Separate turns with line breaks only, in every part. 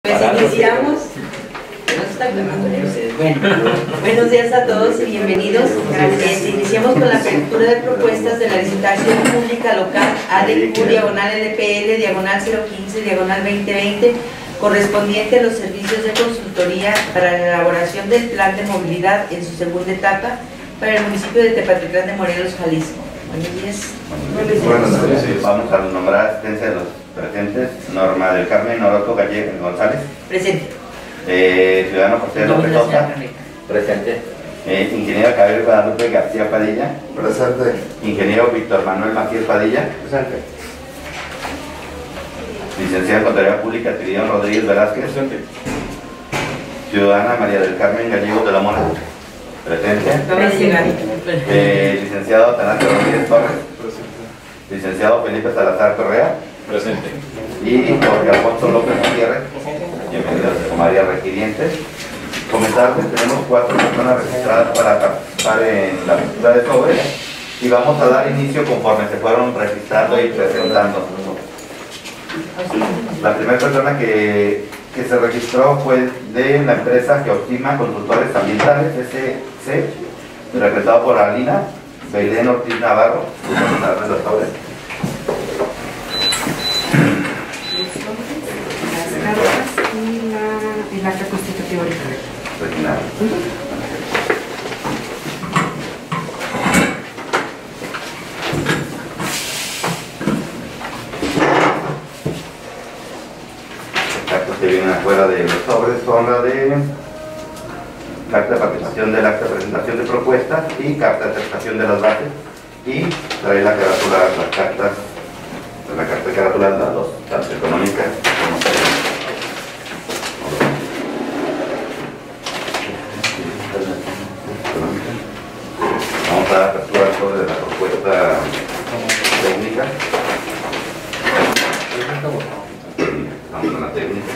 Pues iniciamos. Bueno, buenos días a todos y bienvenidos. Iniciamos con la apertura de propuestas de la licitación pública local ADQ diagonal LPL diagonal 015 diagonal 2020 correspondiente a los servicios de consultoría para la elaboración del plan de movilidad en su segunda etapa para el municipio de Tepatitlán de Morelos, Jalisco. Buenos días.
Buenos días. Vamos a nombrar asistencia de los presentes. Norma del Carmen Orozco González.
Presente.
Ciudadano José López Sosa.
Presente.
Ingeniero Javier Guadalupe García Padilla.
Presente.
Ingeniero Víctor Manuel Macías Padilla.
Presente.
Licenciada en Contaduría Pública Tirión Rodríguez Velázquez.
Presente.
Ciudadana María del Carmen Gallego de la Mora. Presente. Licenciado Atanasio Rodríguez Torres.
Presente.
Licenciado Felipe Salazar Correa.
Presente.
Y Jorge Alfonso López Gutiérrez. Bienvenidos como área requirientes. Comentarles, tenemos 4 personas registradas para participar en la apertura de sobres y vamos a dar inicio conforme se fueron registrando y presentando. La primera persona que se registró fue de la empresa Geostima Consultores Ambientales, SC, representado por Alina Belén Ortiz Navarro. Vamos a darle los sobres.
El acta constitutiva
Original. Los actos que vienen afuera de los sobres son la de carta de participación del acta de presentación de propuestas y carta de aceptación de las bases, y trae la carátula, las cartas de la carta de carátula, las dos, tanto económicas como vamos a apertura sobre la propuesta técnica. Vamos con la técnica.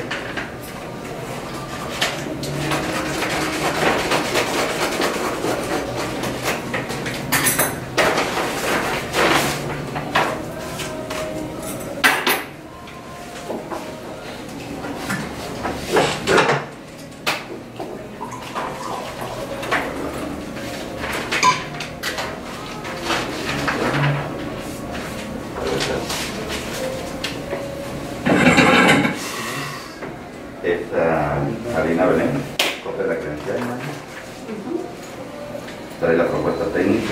Alina Belén, copia de la credencial. Trae la propuesta técnica.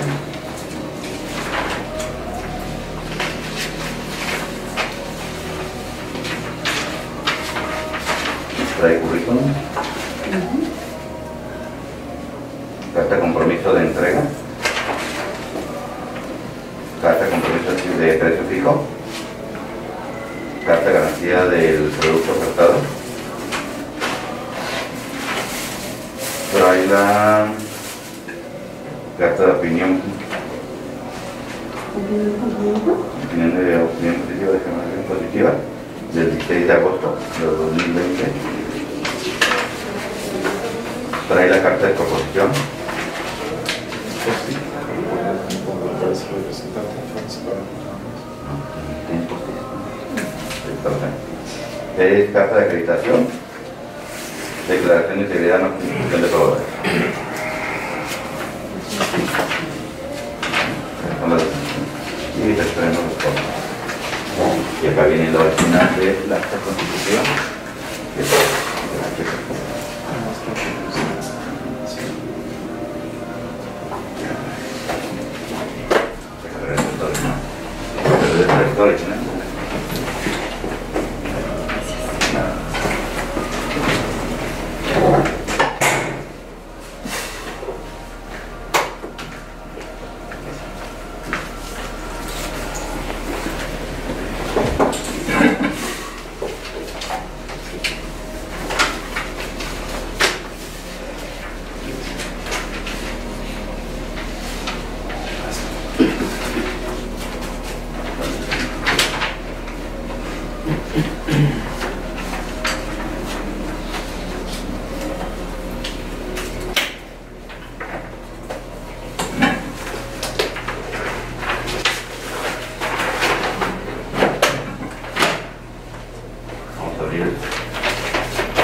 Trae currículum. Carta de compromiso de entrega. Carta de compromiso de precio fijo. Carta de garantía del producto ofertado. Trae la carta de opinión positiva del 16 de agosto de 2020. Trae la carta de proposición. Es carta de acreditación. Declaración de integridad no constitución de proveedores. Y extraemos los costos. Y acá viene la original de la acta de constitución.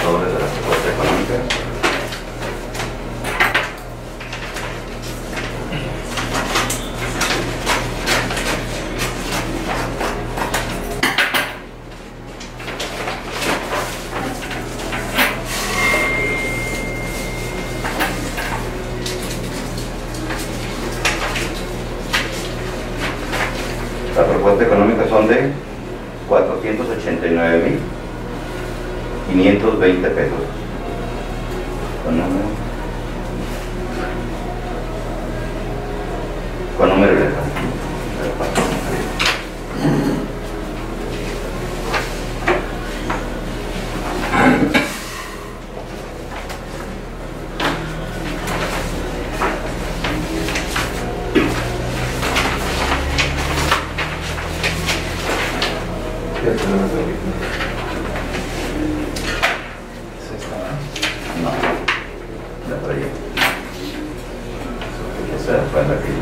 sobres de la propuesta económica. La propuesta económica son de 489,520 pesos. Con número de letra. No, ya por allá. Esa fue la que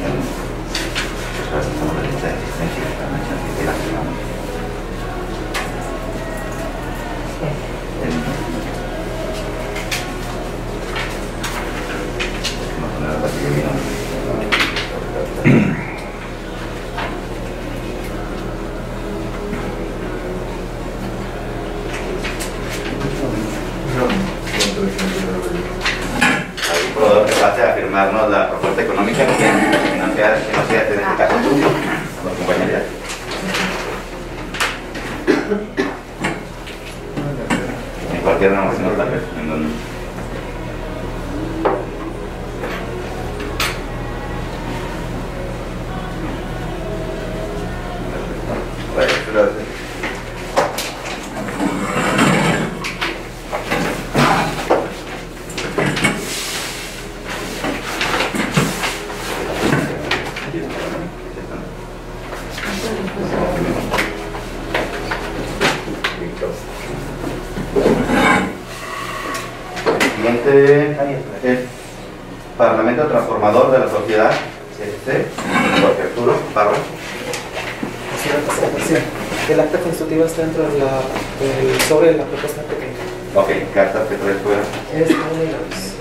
algún proveedor que pase a firmarnos la propuesta económica que no sea en este caso tú, lo acompañaría. En cualquier renovación tal vez, en donde. Gracias. Siguiente es Parlamento Transformador de la Sociedad Jorge Arturo Parra.
El acta constitutiva está dentro de del sobre de la propuesta pequeña.
Ok, cartas que traes fuera.
Es una y la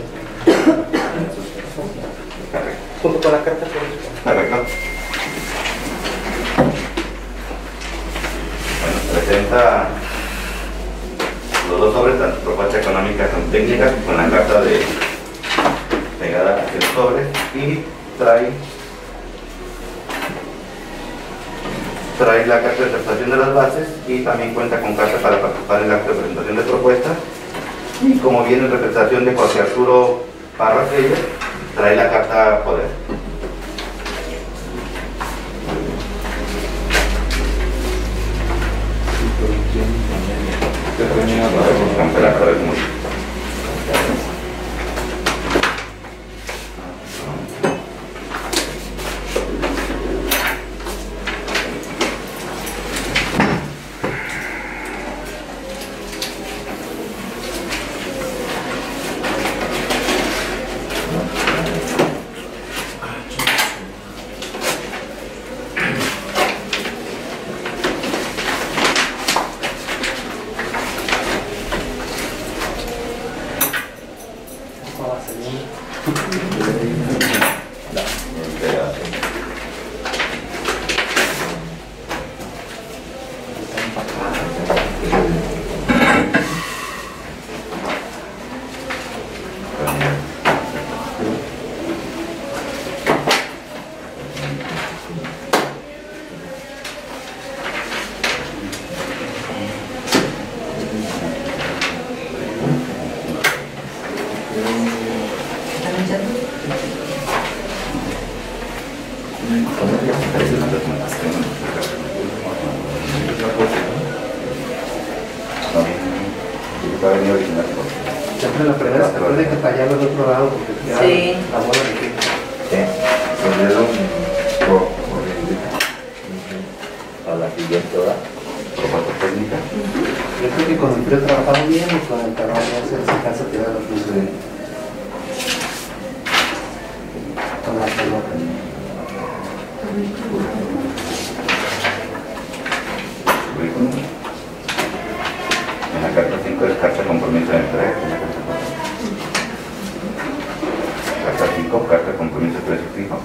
Correcto.
junto con la carta política.
Correcto. Bueno, presenta los dos sobres, tanto propuesta económica como técnica, con la carta de pegada hacia los sobres, y trae la carta de aceptación de las bases y también cuenta con carta para participar en la acta de presentación de propuestas. Y como viene en representación de Jorge Arturo Parra Freire, trae la carta poder.
Siempre la primera se puede que fallar al otro lado porque queda
Sí.
la bola de aquí.
A la siguiente hora, propuesta técnica.
Yo creo que con el frío trabajamos bien y con el calor ya se alcanza a tirar los luz de con la pelota.
En la carta 5 es carta compromiso compromiso de entrega. Carta 5, carta de compromiso de precio fijo.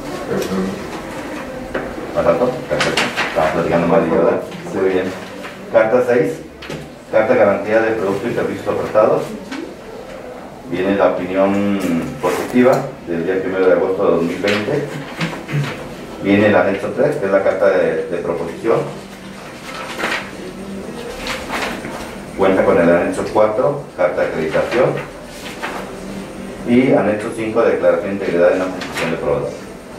¿Barato? Perfecto. Estamos platicando mal y yo, ¿verdad? Muy bien. Carta 6, carta de garantía de productos y servicios ofertados. Viene la opinión positiva del día 1 de agosto de 2020. Viene el anexo 3, que es la carta de proposición. Cuenta con el anexo 4, carta de acreditación. Y anexo 5, declaración de integridad en la constitución de proveedores.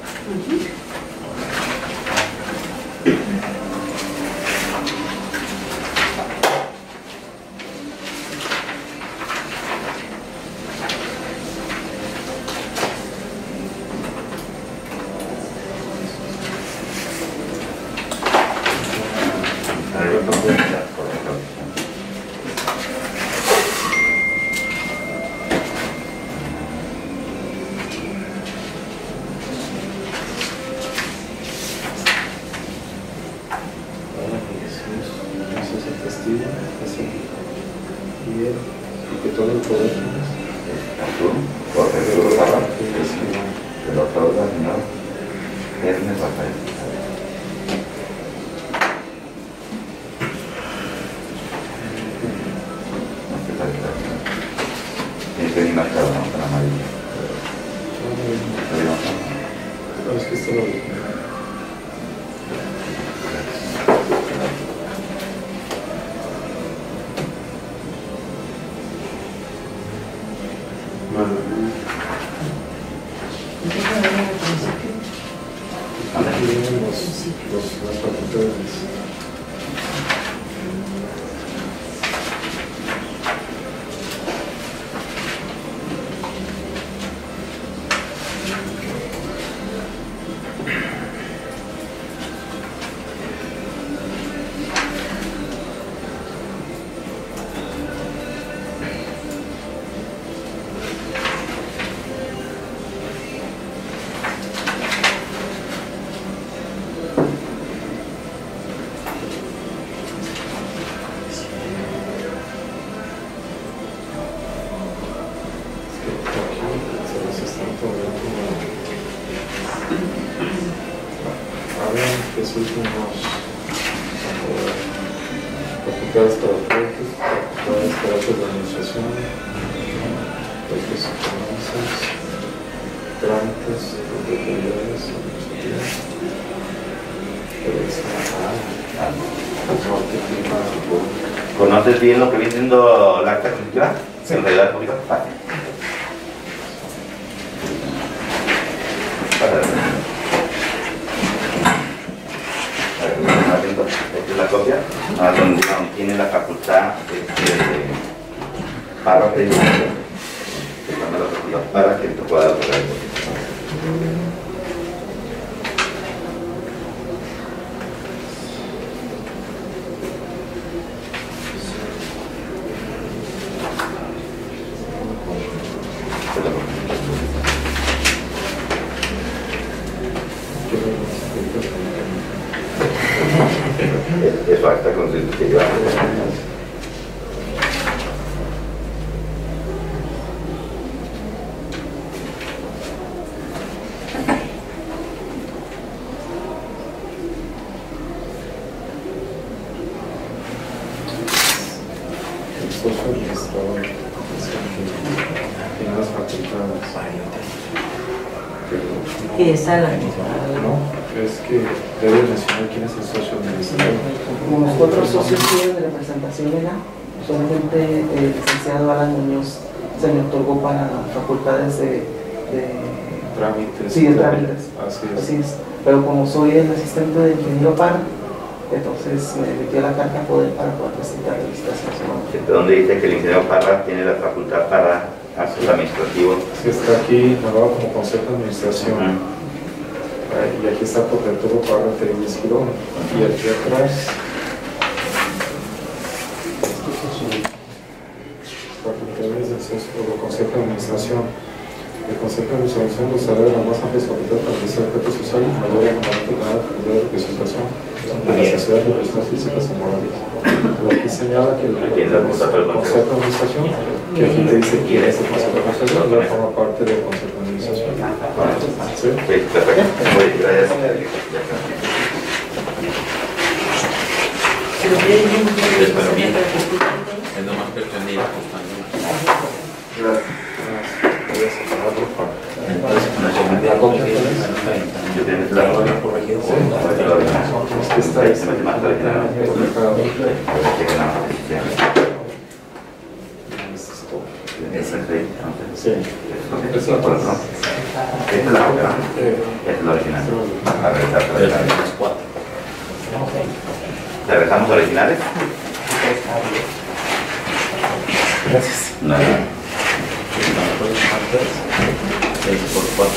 Y que todo el poder
el doctor Hermes Rafael. Tiene que venir marcado con amarillo.
es que esto lo vi. Aquí vienen las facultades. Facultades para proyectos, facultades para actos de administración, proyectos y finanzas, trámites, autoridades, administrativas,
¿Conoces bien lo que viene siendo la acta constitutiva? Sí. En realidad pública. Vale. Esta es la copia, donde tiene la facultad para que tú puedas lograr el eso acta constitutiva.
el socio registrador, tiene las facultades.
Y esa la
No, es que debe mencionar quién es el socio administrador.
Como los cuatro socios de representación legal, solamente el licenciado Alan Muñoz se me otorgó para facultades de
Trámites.
sí, de trámites.
Así es.
Pero como soy el asistente del ingeniero Parra, entonces me metió la carta a poder para poder presentar la licitación.
Donde dice que el ingeniero Parra tiene la facultad para actos administrativos.
Sí, está aquí nombrado como Consejo de Administración. Y aquí está por Arturo Parra Félix Girón. Y aquí atrás facultades del Consejo de Administración. El Consejo de Administración gozará de las más amplias facultades para realizar objetos sociales, mayor económico de representación de las sociedades de personas físicas y morales. Pero aquí señala que el Consejo de Administración que aquí te dice quién es el consejo de administración, ya forma parte del consejo de administración. ¿Sí?
Sí, perfecto. Muy bien, gracias.
Es lo más pretendido. Entonces, con la segunda copia
Yo tienes la orden
corregido.
Es que está ahí.
Se mete más original. Cheque nada más.
Sí.
Esta es la copia, ¿no? Esta es la original. A revisar la original. ¿Te regresamos originales?
Gracias.
Nada.
6 por 4.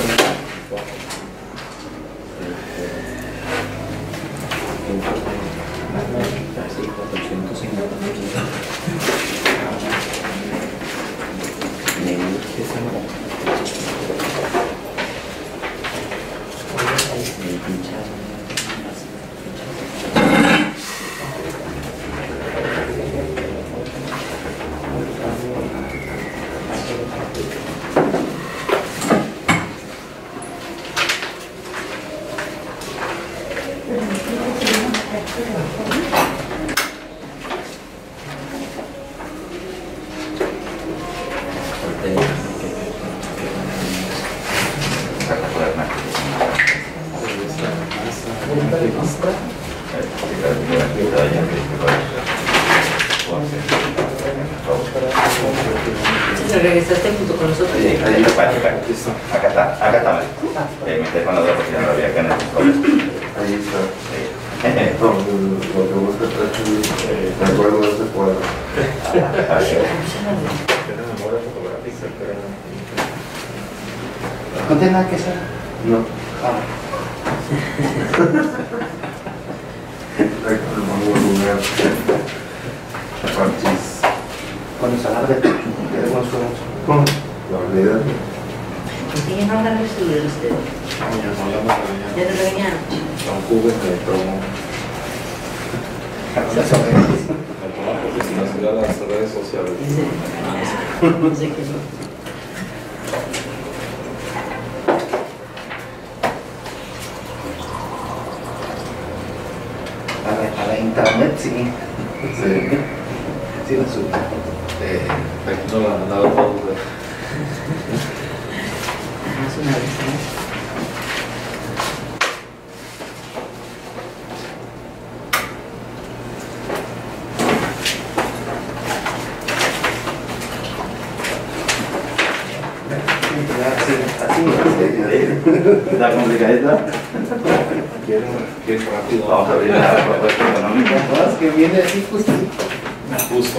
Casi
¿Se regresaste junto con nosotros?
Sí, ahí lo puedes checar. Acá está. Mi teléfono de porque ya no lo había acá en estos colores.
Ahí está.
Sí.
Lo que busca es el recuerdo de ese cuadro.
Tiene memoria fotográfica, pero
¿No tiene nada que hacer?
No.
Ah.
El monumento lunar. Parchis.
Con el salario de consumo.
La realidad.
¿Siguen hablando de ustedes? ¿Ya te regañaron?
son cubos de promo. Publicidad en las redes sociales.
No sé qué es.
A la internet, sí.
Sí.
Sí, la subo.
Aquí no la han dado todos.
Más una vez, ¿no?
¿Está complicadita?
Qué rápido.
Vamos a abrir la propuesta económica.
No, es que viene así justo.
Justo.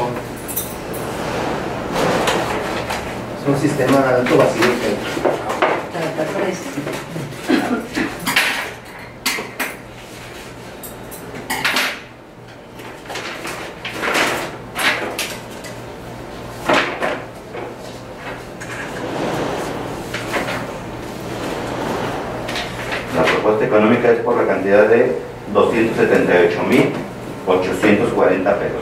Es un sistema alto vacío que
Tal parece.
La propuesta económica es por la cantidad de 278,840 pesos.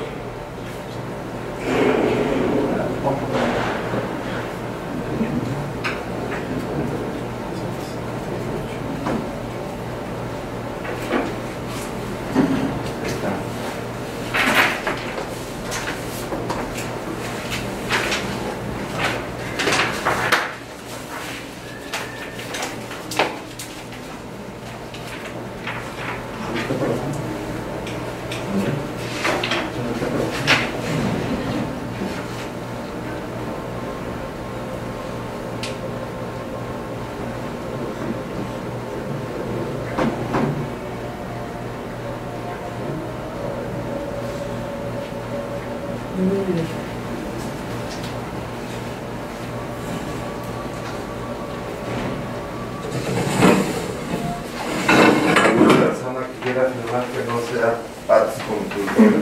Alguna persona que quiera firmar que no sea PATS consultor.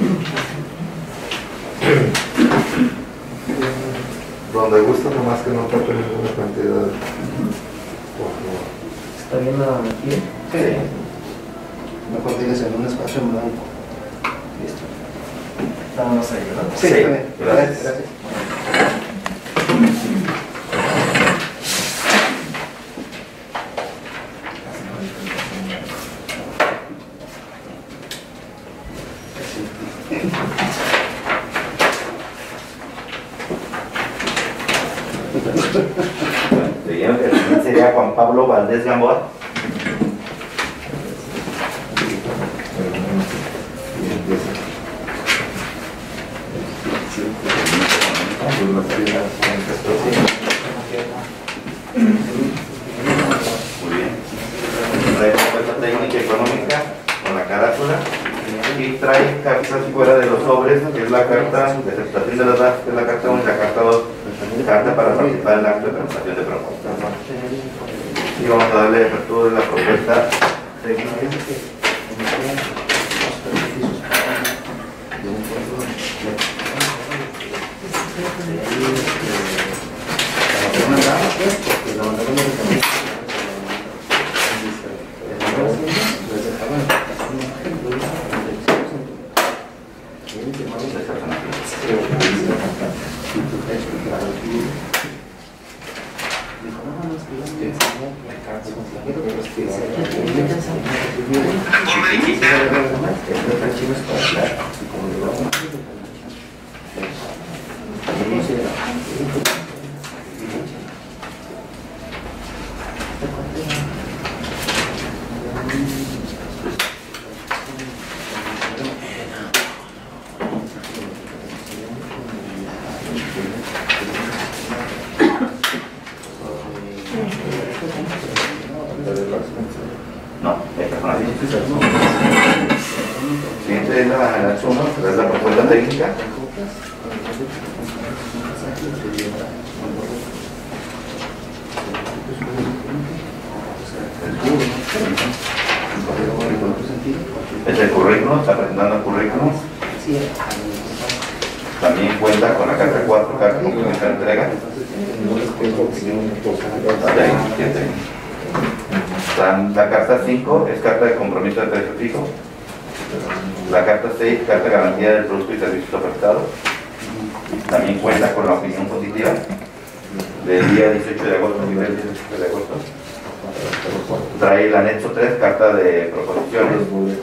Donde gusta, nomás que no tape ninguna cantidad. Por favor.
está bien la aquí.
Sí.
Mejor tienes en un espacio en blanco. Listo. Nada más ahí, ¿verdad?
Sí,
está bien.
gracias.
Gracias.
Seguimos, el siguiente sería Juan Pablo Valdés Gamboa. Muy bien. Trae propuesta técnica y económica con la carátula y trae cartas fuera de los sobres, que es la carta de aceptación de las bases, que es la carta 1 y la carta 2, carta para participar en el acto de presentación de propuestas. Y vamos a darle apertura a la propuesta técnica. No, siguiente es la suma, es la propuesta técnica. Es el currículum, está presentando el currículum. También cuenta con la carta 4, carta de complementaria de entrega. La carta 5 es carta de compromiso de precio fijo. La carta 6, carta de garantía del producto y servicios ofertados. También cuenta con la opinión positiva del día 18 de agosto, nivel 18 de agosto. Trae el anexo 3, carta de proposiciones.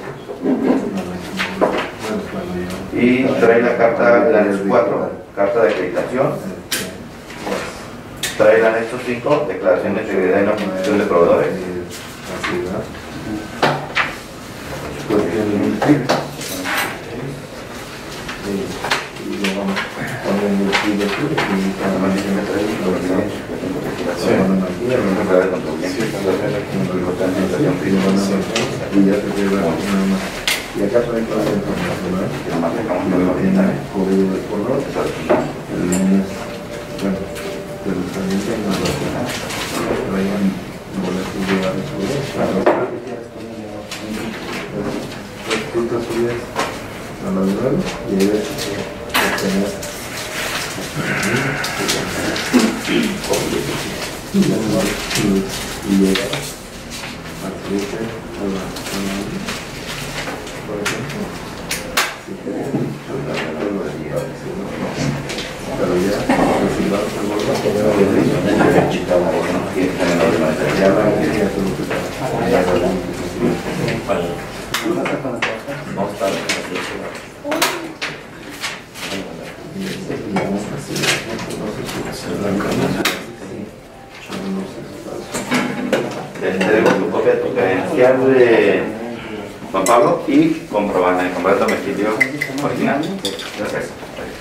Y trae la carta del anexo 4, carta de acreditación. Trae el anexo 5, declaración de integridad y no constitución de proveedores.
Y acá trae toda la información,
Te entrego tu copia de tu credencial de Juan Pablo y comprobando el domicilio original. Gracias.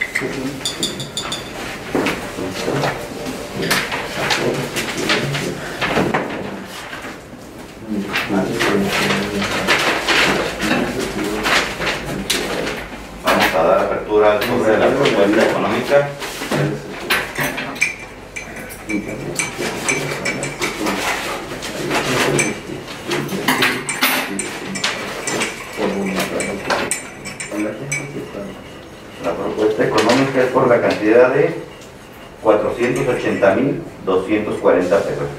Vamos a dar apertura sobre la propuesta económica. La propuesta económica es por la cantidad de 480,240 pesos.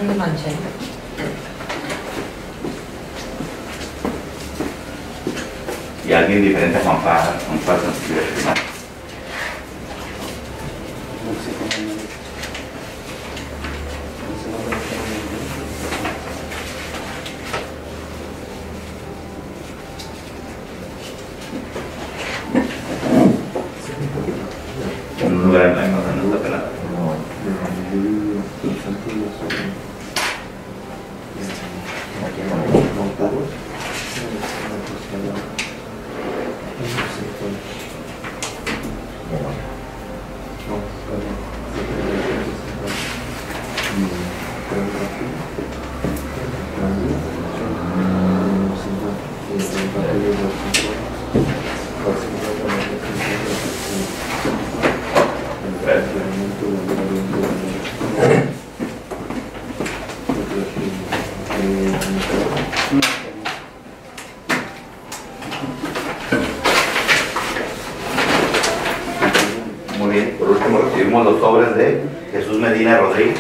una mancha.
Y alguien diferente a Juan Pablo nos quiere firmar. Un lugar en blanco, no está pelado. Muy bien, por último recibimos los sobres de Jesús Medina Rodríguez.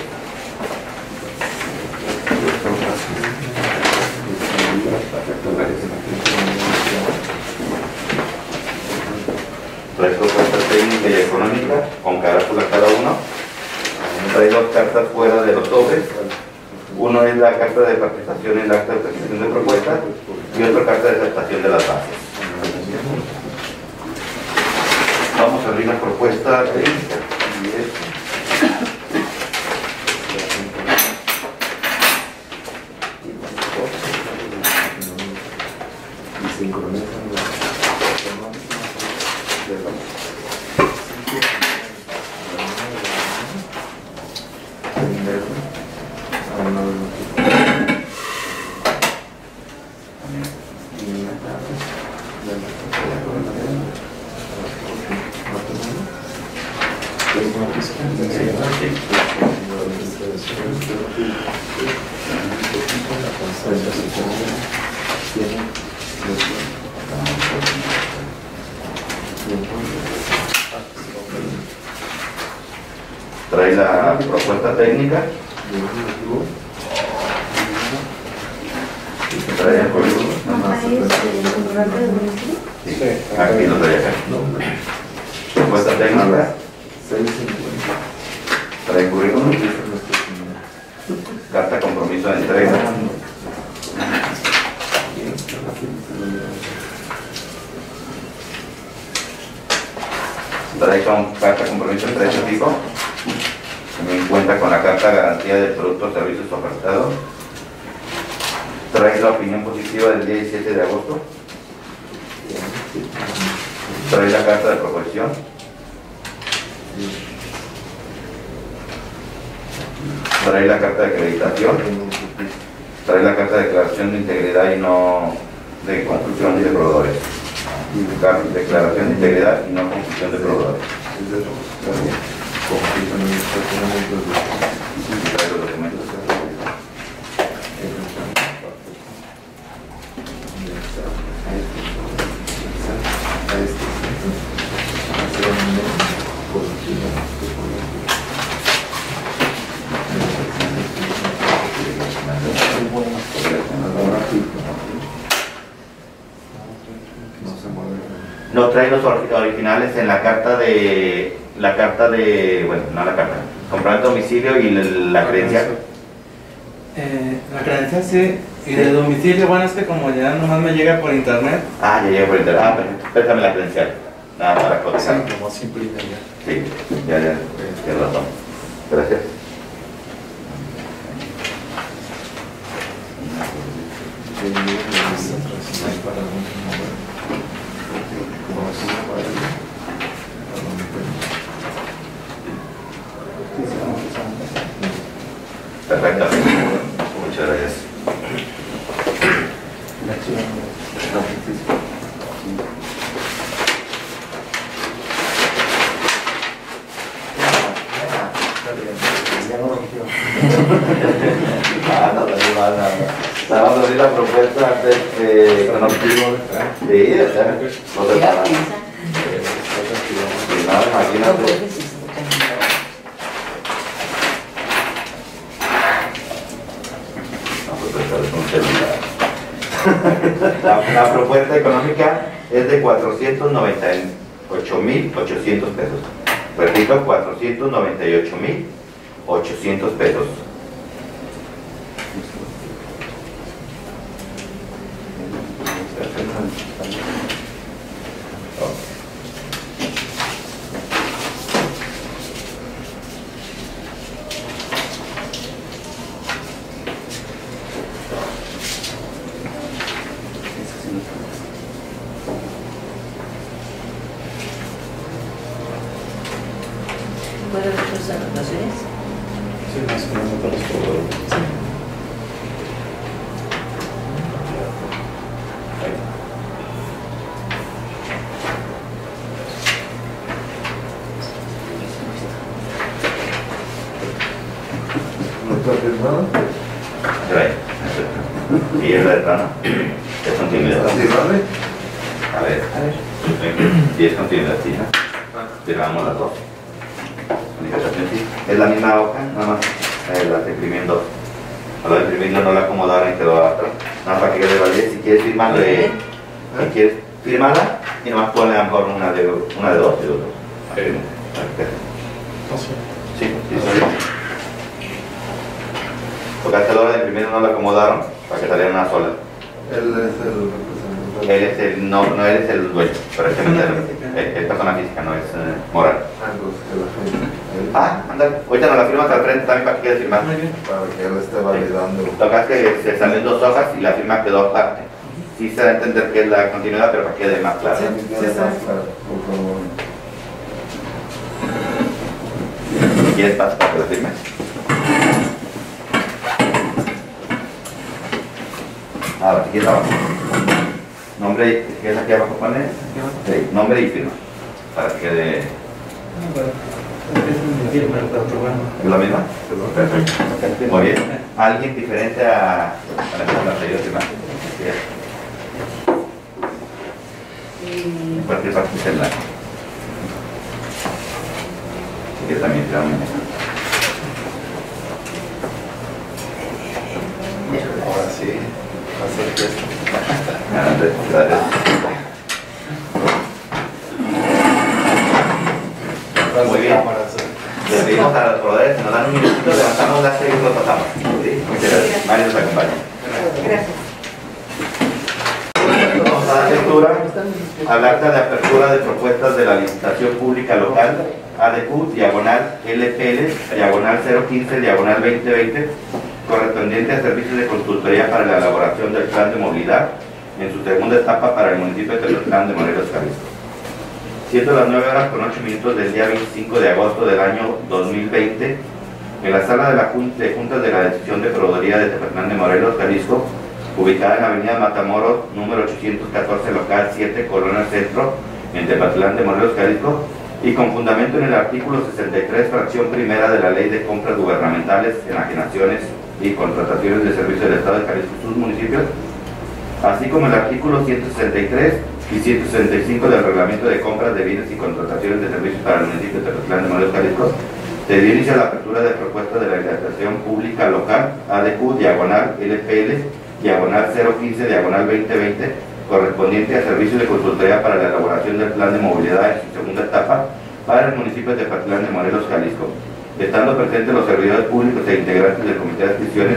Trae propuesta técnica y económica con carátula cada uno. Trae dos cartas fuera de los sobres. Uno es la carta de participación en el acta de presentación de propuestas y otra carta de aceptación de las bases. Vamos a abrir la propuesta técnica. Trae la propuesta técnica. Trae el currículum. Sí, aquí lo trae acá. Propuesta técnica. Trae currículum. Carta compromiso de entrega. Trae con carta compromiso de entrega tipo. También cuenta con la carta de garantía del producto o servicios ofertados. Trae la opinión positiva del día 17 de agosto. Trae la carta de proposición. Trae la carta de acreditación. Trae la carta de declaración de integridad y no de confusión de proveedores. Declaración de integridad y no confusión de proveedores. Trae los documentos. No trae los originales en la carta de, bueno, no la carta, comprar el domicilio y la credencial.
La credencial sí, y de domicilio, bueno, es que como ya nomás me llega por internet.
Ah, ya llega por internet. Ah, perfecto. Pésame la credencial. Nada para cotizar.
Como se imprime ya.
Sí, ya, tienes razón. Gracias. Perfecto. Muchas gracias. Vamos a abrir la propuesta antes que no sí, o sea, no se para. Imagínate. La propuesta económica es de 498,800 pesos. Repito, 498,800 pesos.
¿Puedo ver tus anotaciones?
Sí, más o menos para los proveedores.
¿No está firmado?
Y es la de plano. Es continuidad.
¿Está firmado?
A ver. Y es continuidad, sí, ¿no? Firmamos las dos. Es la misma hoja, nada más la imprimí dos. A la imprimiendo no la acomodaron y quedó atrás. Nada para que quede validez. Si quieres firmarla, si quieres firmarla, y nomás ponle a lo mejor una de dos y dos. Sí, sí, sí. Porque hasta la hora de imprimir no la acomodaron para que saliera una sola.
Él es el representante.
Él es el, no él es el dueño, pero es persona física, no es moral.
Entonces, que la firme.
Ándale, ahorita nos la firmas al frente también para que quede firmada.
Muy bien.
Para que él esté validando.
Lo que pasa es que se salen dos hojas y la firma quedó aparte. Sí se da a entender que es la continuidad, pero para que quede más claro.
Sí.
Para que quede más claro, por favor.
Si quieres, pasa para que la firmes. Ahora, si quieres abajo. Nombre, si quieres aquí abajo poner. Sí, nombre y firma. Para que quede. ¿Es la misma? Perfecto. Muy bien. ¿Alguien diferente a la anterior firma? En cualquier parte es la. Así que también firmamos.
Ahora sí. Acerque esto.
Gracias. Muy bien. Le pedimos a los proveedores que nos dan un minutito, levantamos la serie y lo pasamos. ¿Sí? Muchas gracias. Mario nos acompaña.
Gracias.
Vamos a dar lectura al acta de apertura de propuestas de la licitación pública local ADQ, diagonal LPL, diagonal 015, diagonal 2020, correspondiente a servicios de consultoría para la elaboración del plan de movilidad en su segunda etapa para el municipio de Tepetlán de Morelos, Jalisco. Siendo las 9:08 del día 25 de agosto del año 2020, en la sala de la Junta de la Decisión de Proveeduría de Tepetlán de Morelos, Jalisco, ubicada en la avenida Matamoros, número 814, local 7, Colonia Centro, en Tepetlán de Morelos, Jalisco, y con fundamento en el artículo 63, fracción primera de la Ley de Compras Gubernamentales, Enajenaciones y Contrataciones de Servicios del Estado de Jalisco y sus municipios, así como el artículo 163 y 165 del Reglamento de Compras de Bienes y Contrataciones de Servicios para el municipio de Tepetlán de Morelos, Jalisco, se dio inicio a la apertura de propuestas de la licitación pública local ADQ, diagonal LPL, diagonal 015, diagonal 2020, correspondiente a servicios de consultoría para la elaboración del plan de movilidad en su segunda etapa para el municipio de Tepetlán de Morelos, Jalisco, estando presentes los servidores públicos e integrantes del Comité de Adquisiciones,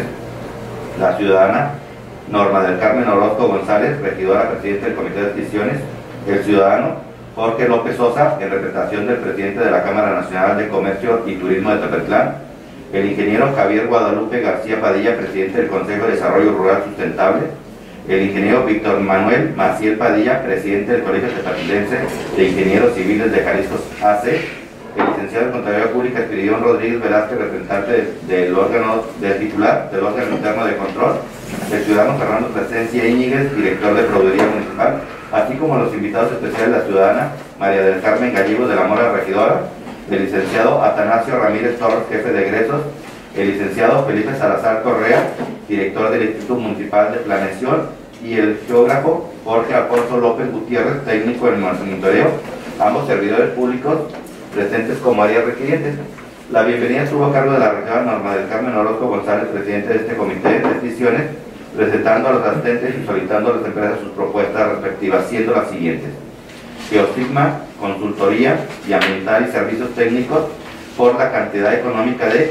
la ciudadana Norma del Carmen Orozco González, regidora presidente del Comité de Adquisiciones, el ciudadano Jorge López Sosa, en representación del presidente de la Cámara Nacional de Comercio y Turismo de Tepetlán, el ingeniero Javier Guadalupe García Padilla, presidente del Consejo de Desarrollo Rural Sustentable, el ingeniero Víctor Manuel Maciel Padilla, presidente del Colegio Tepetlense de Ingenieros Civiles de Jalisco AC, el licenciado en Contabilidad Pública Espiridión Rodríguez Velázquez, representante del órgano del titular del órgano interno de control, el ciudadano Fernando Plasencia Íñiguez, director de Proveeduría Municipal, así como los invitados especiales, la ciudadana María del Carmen Gallegos de la Mora, regidora, el licenciado Atanasio Ramírez Torres, jefe de egresos, el licenciado Felipe Salazar Correa, director del Instituto Municipal de Planeación, y el geógrafo Jorge Alfonso López Gutiérrez, técnico en monitoreo, ambos servidores públicos presentes como áreas requirientes. La bienvenida estuvo a cargo de la regidora Norma del Carmen Orozco González, presidente de este comité de decisiones, presentando a los asistentes y solicitando a las empresas sus propuestas respectivas, siendo las siguientes: Geostigma, consultoría y ambiental y servicios técnicos, por la cantidad económica de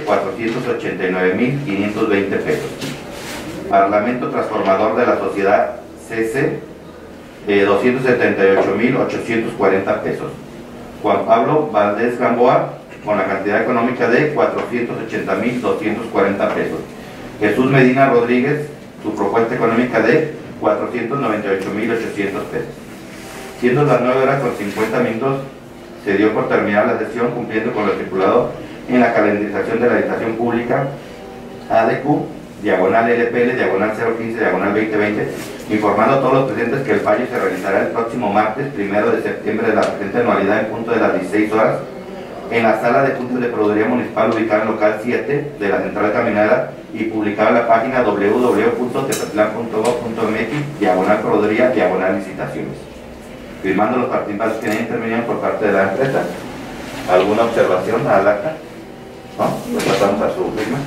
489.520 pesos. Parlamento Transformador de la Sociedad CC, 278.840 pesos. Juan Pablo Valdés Gamboa, con la cantidad económica de 480.240 pesos. Jesús Medina Rodríguez, su propuesta económica de 498.800 pesos. Siendo las 9:50, se dio por terminada la sesión, cumpliendo con lo estipulado en la calendarización de la licitación pública ADQ, diagonal LPL, diagonal 015, diagonal 2020, informando a todos los presentes que el fallo se realizará el próximo martes 1 de septiembre de la presente anualidad en punto de las 16 horas en la sala de juntas de Procuraduría Municipal ubicada en local 7 de la Central Caminera y publicada en la página www.tepetlan.gov.mx, diagonal Procuraduría, diagonal licitaciones. Firmando los participantes que intervinieron por parte de la empresa. ¿Alguna observación al acta? ¿No? Pues pasamos a su firma.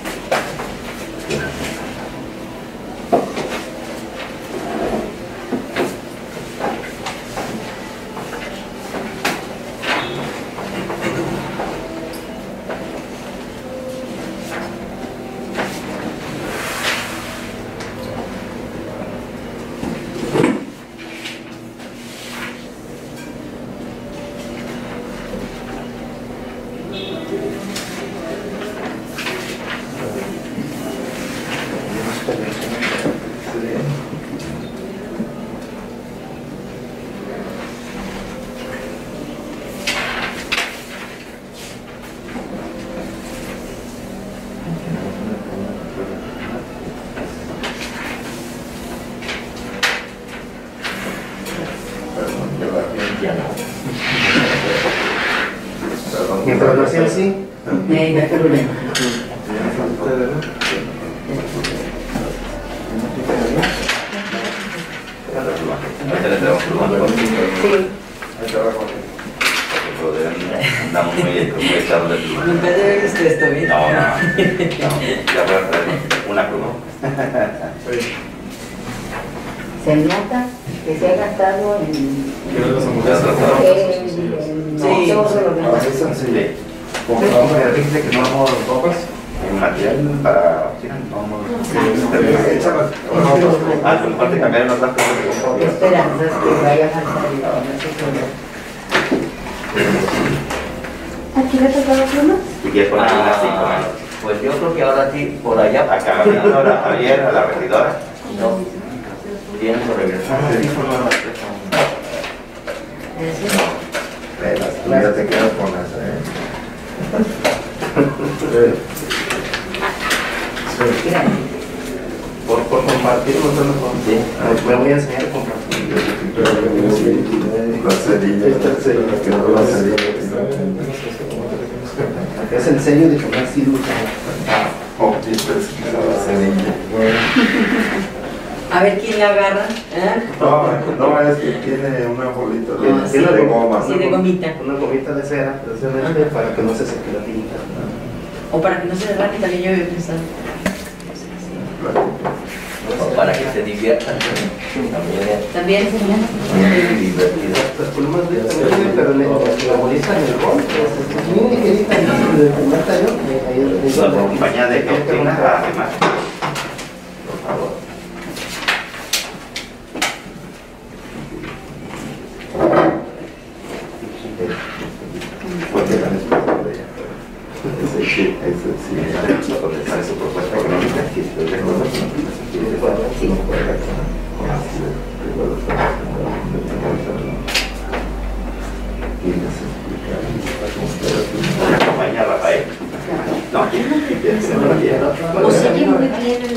Mientras lo hacía así,
no hay problema.
Andamos muy echados de pluma.
Nunca debe ver usted esto, ¿bien?
No, ya voy a traer una pluma.
Se nota que se ha gastado en
compramos el rifle que no vamos a ropas.
En material para a lo mejor te cambiaron otras cosas que compró.
esperanzas que vaya a faltar. ¿Aquí le tocaba pluma?
Si quieres poner una así,
Pues yo creo que ahora sí, por allá,
acá caminando a Javier, a la regidora.
no, tienen que regresar.
Tú ya te quedas con las,
Por compartir, nosotros me voy a enseñar a compartir.
la cerilla, que no la cerilla.
Es el sello de que no ha sido usado.
Oh, la cerilla.
A ver quién la agarra.
No, es que tiene una bolita
Sí,
de goma.
sí, de gomita.
Una gomita de cera, precisamente, para que no se seque la tinta.
O para que no se derrame, también yo había pensado.
Para que se diviertan.
También, señor.
Las plumas de también, pero la bolita en el gol, es muy ligerita, de primer tallón.
La compañía de Geostigma, además. Por favor. ¿Cuál es la respuesta de ella? Ese sí, contestar su propuesta económica, si estoy de acuerdo. Sí. La compañía Rafael. No,
O sigue muy bien el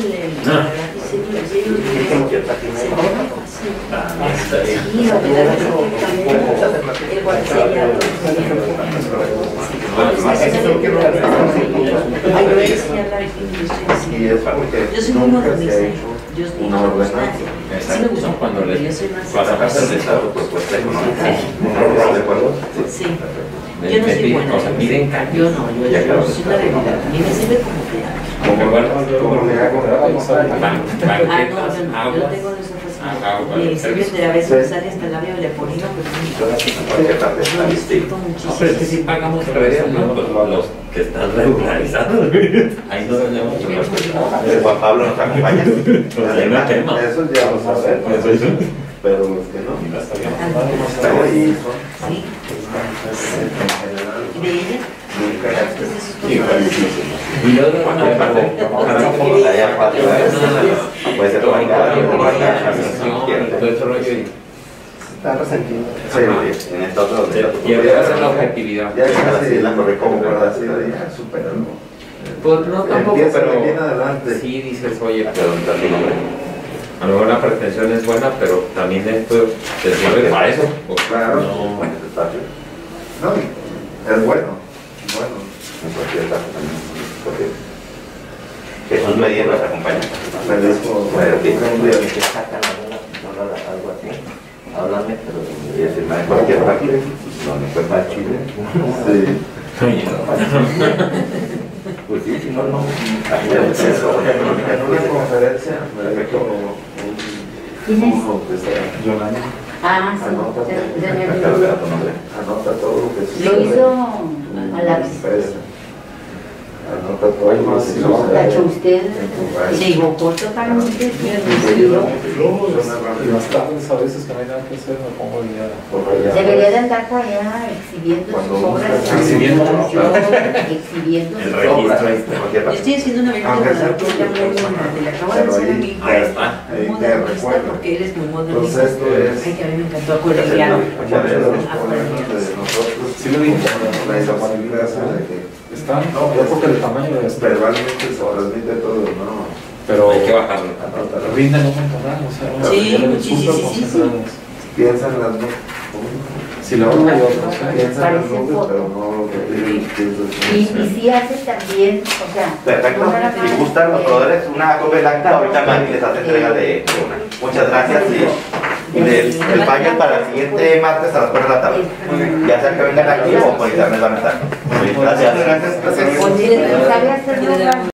yo soy muy modernista. Yo soy
una ordenanza.
Sí me gustó
Cuando
pero
le
yo soy más.
Para pasar de esta propuesta económica. ¿Estás de acuerdo?
Sí. Yo no soy buena.
O sea, piden cañas.
Yo no, yo soy una realidad. A mí me sirve como que
Como igual.
Como le hago
Banquetas,
yo no
aguas.
tengo esa facilidad.
Agua,
Me sirve de a veces me sale hasta el labio leporino, pero lo disfruto
No,
muchísimo.
pero es que si pagamos redes, ¿no? Pues los que están regularizados. Ahí no tenemos mucho más.
Juan Pablo nos acompaña.
Hay un tema.
Eso ya lo sabemos, pero los que no. Está ahí,
Sí. ¿De ella?
Y luego,
Puede ser tomada,
todo ese rollo y
Está resentido.
en esta otra
y debe ser la objetividad.
Ya casi
la correcta
como para así superarlo.
Pues no tampoco,
Empieza de
pero
aquí en adelante.
sí dices, oye,
Pero ¿dónde está tu nombre?
a lo mejor la pretensión es buena, pero también esto te sirve para eso. Pues,
Claro.
no,
Bueno, este espacio,
No, es bueno. Bueno.
en cualquier caso también. Porque Jesús Medina nos acompaña.
Me dijo,
Bueno, sí.
Que sacan algo así. Háblame, pero
Y es firmar en cualquier parte, donde fue para Chile.
sí.
Pues sí, si no, no.
En una conferencia me dijo
¿Quién es?
uno que está, Yolanda,
Ah, sí.
anota todo lo que
Lo
sucede
hizo
en
a
la
lápiz.
empresa. Anota todo lo que sucede.
La que usted
en
Se equivocó totalmente.
Y las tardes a veces que no hay nada que hacer me pongo a guiar.
debería de andar por allá exhibiendo
Cuando
sus obras,
buscas-
Exhibiendo.
exhibiendo
El
sus
registro.
obras.
Yo estoy haciendo una versión
Aunque
de
sea
la
tú,
película muy moderna, le acabo de
pero
hacer a
ahí
mi hijo.
Ahí está.
Ahí
Muy
te
modernista
recuerdo.
porque él es muy
Entonces
modernista.
esto es
Ay, que a mí me encantó acuarelear.
muchos de los problemas de nosotros.
Sí le dije.
La incapacidad de que
Está, no, yo porque el tamaño de este,
verbalmente se transmite todo, ¿no?
pero
hay que bajarlo.
Anótalo.
rinden un montón, o sea,
Sí,
ya le
muchísimo,
disfruto
sí, sí, sí.
concentrados.
Piensa en las nubes.
Si la otra hay otra, o sea,
Piensa en las
Parece
nubes,
foto.
pero no lo que
Y sí hace también, o sea,
Perfecto.
no nada
Si
más,
gustan los proveedores, una copia del acta, ahorita Mari les hace entrega de una. Muchas gracias y el baño es para el siguiente martes a las 4 de la tarde. Ya sea que vengan aquí o por internet van a estar. Gracias.
Pues, ¿sabe hacerlo?